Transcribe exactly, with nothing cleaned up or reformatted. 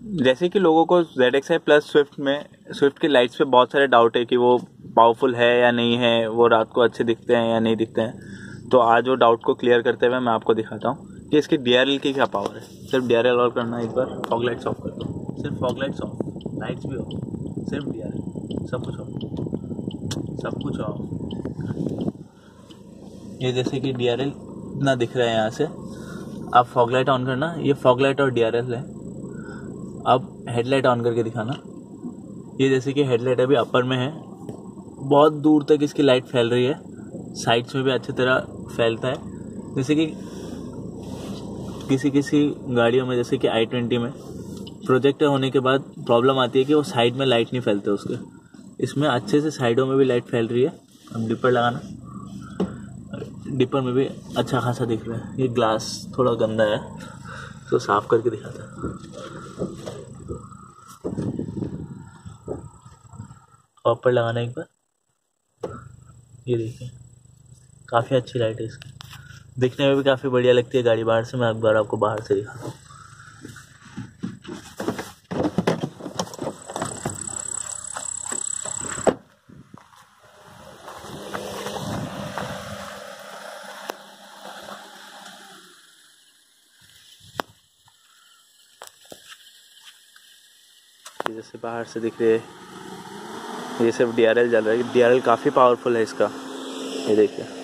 जैसे कि लोगों को Z X I plus Swift में स्विफ्ट की लाइट्स पे बहुत सारे डाउट है कि वो पावरफुल है या नहीं है, वो रात को अच्छे दिखते हैं या नहीं दिखते हैं। तो आज वो डाउट को क्लियर करते हुए मैं आपको दिखाता हूँ कि इसकी डी आर एल की क्या पावर है। सिर्फ डी आर एल ऑन करना, एक बार फॉग लाइट्स ऑफ कर दो, सिर्फ फॉग लाइट्स ऑफ, लाइट्स भी ऑफ, सिर्फ डी आर एल, सब कुछ ऑफ, सब कुछ ऑफ। ये जैसे कि डी आर एल इतना दिख रहा है यहाँ से। आप फॉग लाइट ऑन करना, ये फॉग लाइट और डी आर एल है। अब हेडलाइट ऑन करके दिखाना। ये जैसे कि हेडलाइट अभी अपर में है, बहुत दूर तक इसकी लाइट फैल रही है, साइड्स में भी अच्छी तरह फैलता है। जैसे कि किसी किसी गाड़ियों में, जैसे कि आई ट्वेंटी में प्रोजेक्टर होने के बाद प्रॉब्लम आती है कि वो साइड में लाइट नहीं फैलते उसके। इसमें अच्छे से साइडों में भी लाइट फैल रही है। हम डिपर लगाना, डिपर में भी अच्छा खासा दिख रहा है। ये ग्लास थोड़ा गंदा है तो साफ करके दिखाता है। कॉपर लगाना एक बार, ये देखिए काफ़ी अच्छी लाइट है इसकी, दिखने में भी काफ़ी बढ़िया लगती है गाड़ी बाहर से। मैं एक बार आपको बाहर से दिखाता हूँ। जैसे बाहर से दिख रही है, ये सिर्फ डी आर एल जल रहा है। डी आर एल काफ़ी पावरफुल है इसका, ये देखिए।